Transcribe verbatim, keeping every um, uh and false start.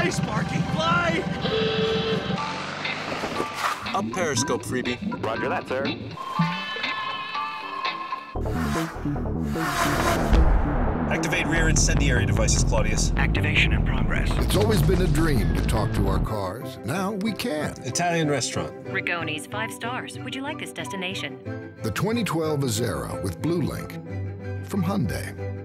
Fly, Sparky, fly! Up periscope, freebie. Roger that, sir. Activate rear incendiary devices, Claudius. Activation in progress. It's always been a dream to talk to our cars. Now we can. Italian restaurant. Rigoni's five stars. Would you like this destination? The twenty twelve Azera with Blue Link from Hyundai.